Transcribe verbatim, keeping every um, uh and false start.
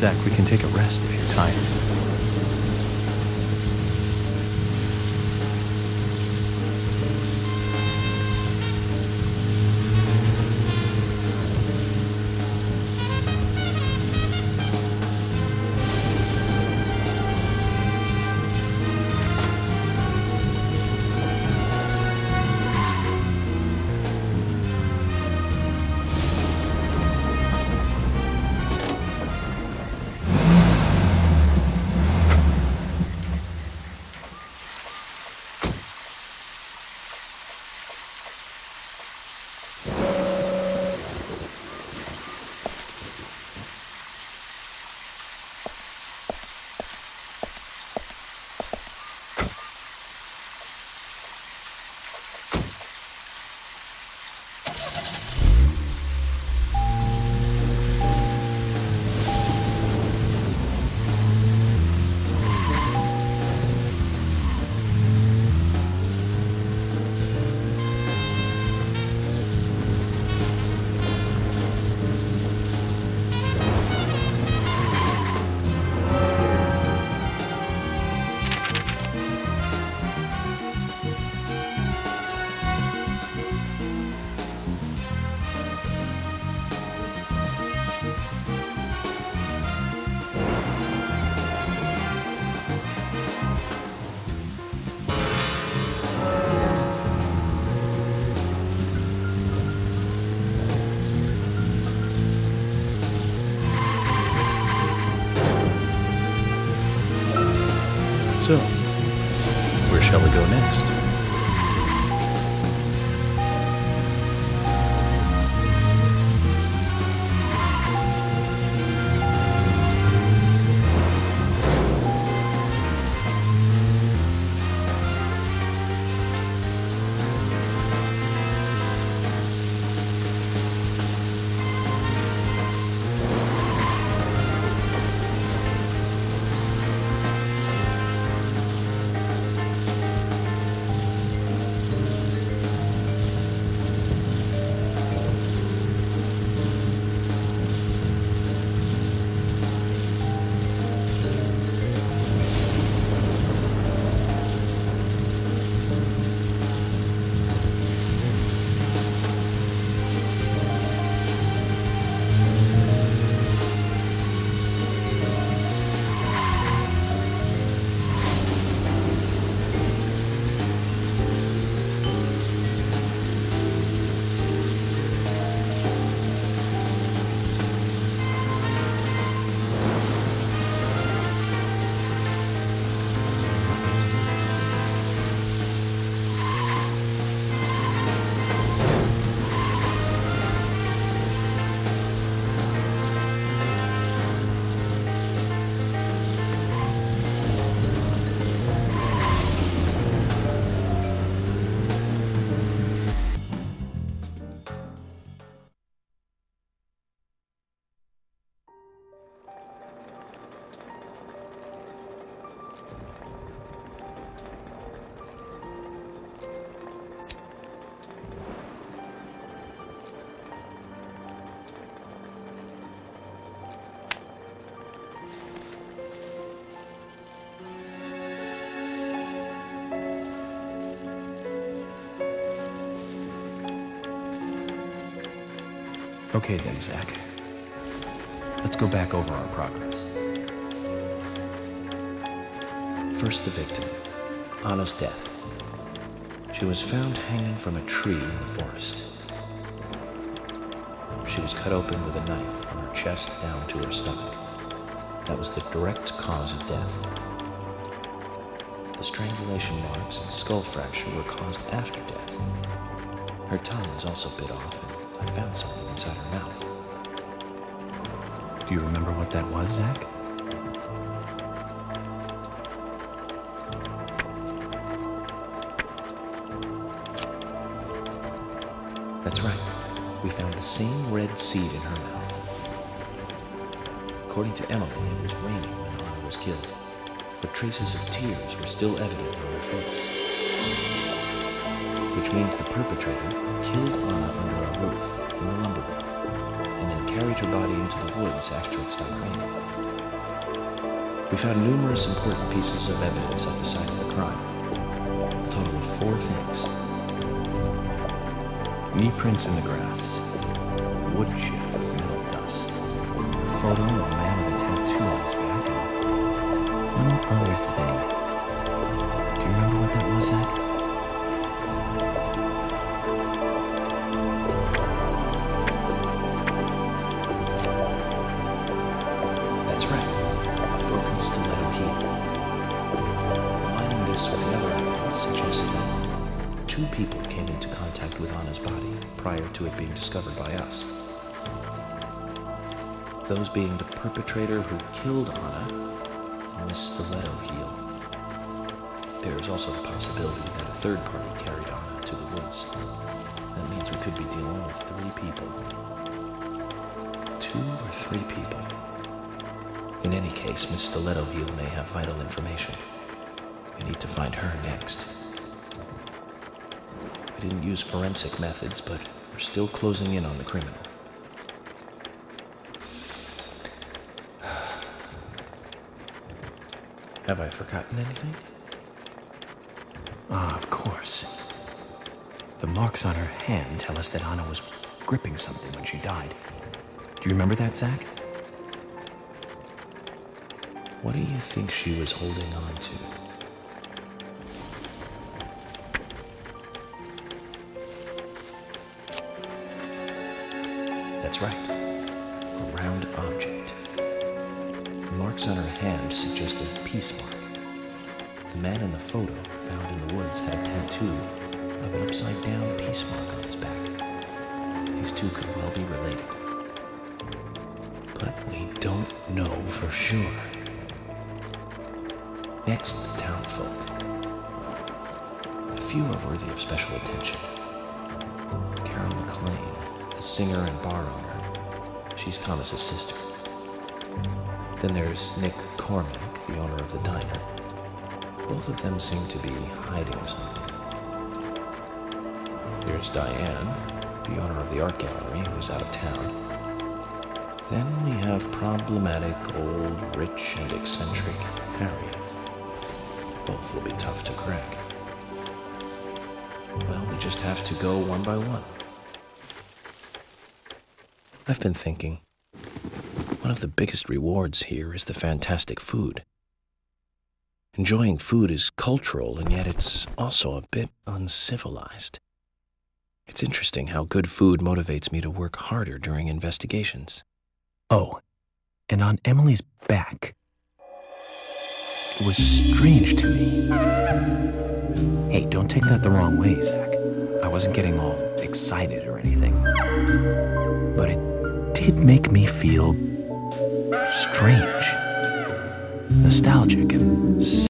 Zach, we can take a rest if you're tired. So, where shall we go next? Okay then, Zach. Let's go back over our progress. First, the victim, Anna's death. She was found hanging from a tree in the forest. She was cut open with a knife from her chest down to her stomach. That was the direct cause of death. The strangulation marks and skull fracture were caused after death. Her tongue was also bit off, and I found something inside her mouth. Do you remember what that was, Zach? That's right. We found the same red seed in her mouth. According to Emily, it was raining when Anna was killed, but traces of tears were still evident on her face. Which means the perpetrator killed Anna under a roof in the lumber room, and then carried her body into the woods after it stopped raining. We found numerous important pieces of evidence at the site of the crime. A total of four things. Knee prints in the grass. Wood chip with metal dust. A photo of a man with a tattoo on his back. And one other thing. Do you remember what that was, Zach? That's right. A broken stiletto heel. Combining this with the other evidence suggests that two people came into contact with Anna's body prior to it being discovered by us. Those being the perpetrator who killed Anna and the stiletto heel. There is also the possibility that a third party carried Anna to the woods. That means we could be dealing with three people. Two or three people. In any case, Miss Stiletto Heel may have vital information. We need to find her next. We didn't use forensic methods, but we're still closing in on the criminal. Have I forgotten anything? Ah, of course. The marks on her hand tell us that Anna was gripping something when she died. Do you remember that, Zach? What do you think she was holding on to? That's right. A round object. The marks on her hand suggested a peace mark. The man in the photo found in the woods had a tattoo of an upside-down peace mark on his back. These two could well be related. But we don't know for sure. Next, the townfolk. A few are worthy of special attention. Carol McLean, the singer and bar owner. She's Thomas's sister. Then there's Nick Cormack, the owner of the diner. Both of them seem to be hiding something. There's Diane, the owner of the art gallery, who's out of town. Then we have problematic, old, rich, and eccentric Harry. Both will be tough to crack. Well, we just have to go one by one. I've been thinking, one of the biggest rewards here is the fantastic food. Enjoying food is cultural, and yet it's also a bit uncivilized. It's interesting how good food motivates me to work harder during investigations. Oh, and on Emily's back. It was strange to me. Hey, don't take that the wrong way, Zach. I wasn't getting all excited or anything. But it did make me feel strange, nostalgic, and